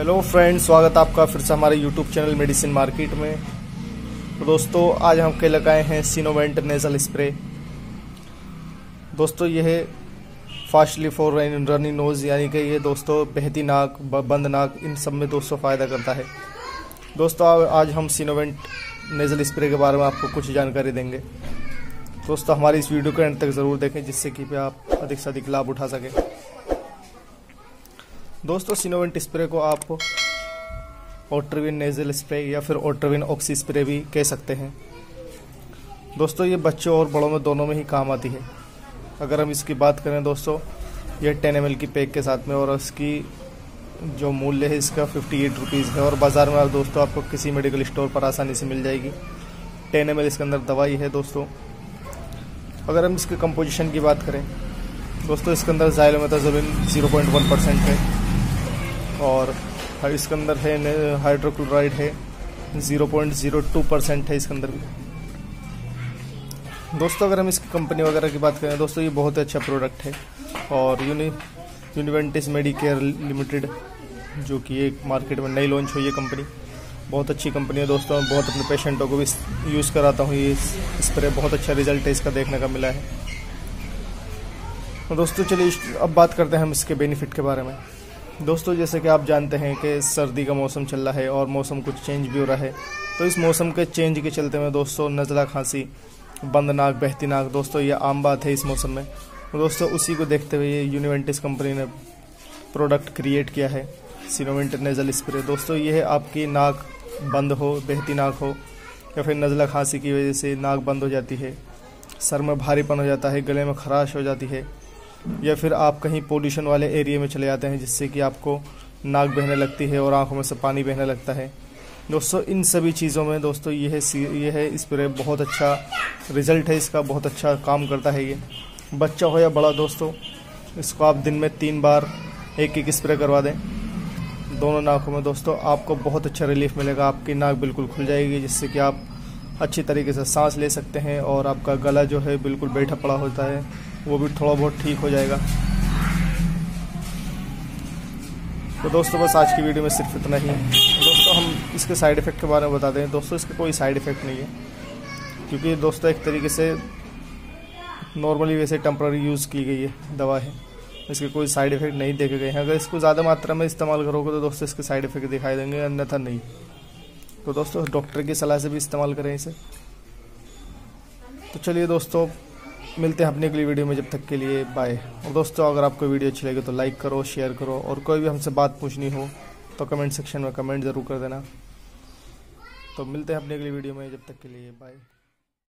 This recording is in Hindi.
हेलो फ्रेंड्स, स्वागत है आपका फिर से हमारे यूट्यूब चैनल मेडिसिन मार्केट में। तो दोस्तों आज हम के लगाए हैं सिनोवेंट नेजल स्प्रे। दोस्तों यह फास्टली फॉर रनी नोज, यानी कि ये दोस्तों बहती नाक, बंद नाक, इन सब में दोस्तों फ़ायदा करता है। दोस्तों आज हम सिनोवेंट नेजल स्प्रे के बारे में आपको कुछ जानकारी देंगे। दोस्तों हमारी इस वीडियो को एंड तक ज़रूर देखें, जिससे कि आप अधिक से अधिक लाभ उठा सकें। दोस्तों सिनोवेंट स्प्रे को आप ओट्रविन नेजल स्प्रे या फिर ओट्रविन ऑक्सी स्प्रे भी कह सकते हैं। दोस्तों ये बच्चों और बड़ों में दोनों में ही काम आती है। अगर हम इसकी बात करें दोस्तों, यह 10 ml की पैक के साथ में, और इसकी जो मूल्य है इसका 58 रुपीज़ है, और बाज़ार में दोस्तों आपको किसी मेडिकल स्टोर पर आसानी से मिल जाएगी। 10 ml इसके अंदर दवाई है। दोस्तों अगर हम इसके कंपोजिशन की बात करें दोस्तों, इसके अंदर ज़ाइलोमेथाज़ोलिन 0.1% है, और इसके अंदर है हाइड्रोक्लोराइड है 0.02% है इसके अंदर भी। दोस्तों अगर हम इसकी कंपनी वगैरह की बात करें दोस्तों, ये बहुत अच्छा प्रोडक्ट है। और यूनिवेंटिस मेडिकेयर लिमिटेड, जो कि एक मार्केट में नई लॉन्च हुई है कंपनी, बहुत अच्छी कंपनी है दोस्तों। मैं बहुत अपने पेशेंटों को भी यूज़ कराता हूँ। ये स्प्रे बहुत अच्छा रिजल्ट है इसका देखने का मिला है। तो दोस्तों चलिए अब बात करते हैं हम इसके बेनिफिट के बारे में। दोस्तों जैसे कि आप जानते हैं कि सर्दी का मौसम चल रहा है और मौसम कुछ चेंज भी हो रहा है, तो इस मौसम के चेंज के चलते में दोस्तों नज़ला, खांसी, बंद नाक, बहती नाक, दोस्तों ये आम बात है इस मौसम में। तो दोस्तों उसी को देखते हुए ये यूनिवेंटिस कंपनी ने प्रोडक्ट क्रिएट किया है सिनोवेंट नेजल स्प्रे। दोस्तों ये आपकी नाक बंद हो, बहती नाक हो, या फिर नज़ला खांसी की वजह से नाक बंद हो जाती है, सर में भारीपन हो जाता है, गले में खराश हो जाती है, या फिर आप कहीं पोल्यूशन वाले एरिया में चले जाते हैं जिससे कि आपको नाक बहने लगती है और आंखों में से पानी बहने लगता है। दोस्तों इन सभी चीज़ों में दोस्तों यह स्प्रे बहुत अच्छा रिज़ल्ट है इसका, बहुत अच्छा काम करता है। ये बच्चा हो या बड़ा दोस्तों, इसको आप दिन में 3 बार एक स्प्रे करवा दें दोनों नाकों में। दोस्तों आपको बहुत अच्छा रिलीफ मिलेगा, आपकी नाक बिल्कुल खुल जाएगी, जिससे कि आप अच्छी तरीके से सांस ले सकते हैं, और आपका गला जो है बिल्कुल बैठा पड़ा होता है वो भी थोड़ा बहुत ठीक हो जाएगा। तो दोस्तों बस आज की वीडियो में सिर्फ इतना ही। दोस्तों हम इसके साइड इफ़ेक्ट के बारे में बता दें। दोस्तों इसका कोई साइड इफ़ेक्ट नहीं है, क्योंकि दोस्तों एक तरीके से नॉर्मली वैसे टेम्पररी यूज़ की गई है दवा है, इसके कोई साइड इफ़ेक्ट नहीं देखे गए हैं। अगर इसको ज़्यादा मात्रा में इस्तेमाल करोगे तो दोस्तों इसके साइड इफ़ेक्ट दिखाई देंगे, अन्यथा नहीं। तो दोस्तों डॉक्टर की सलाह से भी इस्तेमाल करें इसे। तो चलिए दोस्तों मिलते हैं अपनी अगली वीडियो में, जब तक के लिए बाय। और दोस्तों अगर आपको वीडियो अच्छी लगे तो लाइक करो, शेयर करो, और कोई भी हमसे बात पूछनी हो तो कमेंट सेक्शन में कमेंट ज़रूर कर देना। तो मिलते हैं अपनी अगली वीडियो में, जब तक के लिए बाय।